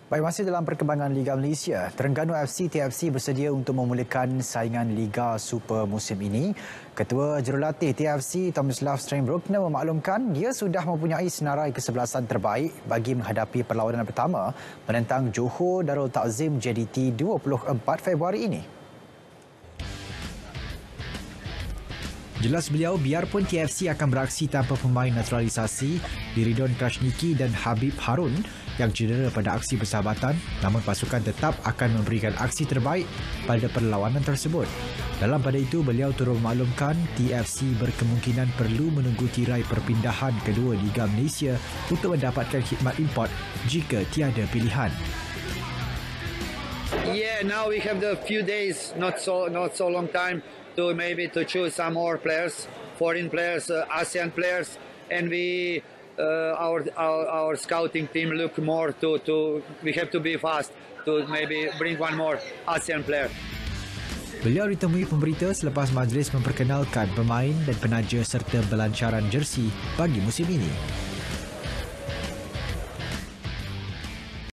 Baik, masih dalam perkembangan Liga Malaysia, Terengganu FC TFC bersedia untuk memulakan saingan Liga Super musim ini. Ketua Jurulatih TFC, Tomislav Steinbruckner memaklumkan dia sudah mempunyai senarai kesebelasan terbaik bagi menghadapi perlawanan pertama menentang Johor Darul Takzim JDT 24 Februari ini. Jelas beliau, biarpun TFC akan beraksi tanpa pemain naturalisasi Diridon Krasniki dan Habib Harun yang cedera pada aksi persahabatan, namun pasukan tetap akan memberikan aksi terbaik pada perlawanan tersebut. Dalam pada itu, beliau turut memaklumkan TFC berkemungkinan perlu menunggu tirai perpindahan kedua Liga Malaysia untuk mendapatkan khidmat import jika tiada pilihan. Yeah, now we have the few days, not so long time to maybe to choose some more players, foreign players, ASEAN players, and our scouting team look more to we have to be fast to maybe bring one more ASEAN player. Beliau ditemui pemberita selepas majlis memperkenalkan pemain dan penaja serta belancaran jersey bagi musim ini.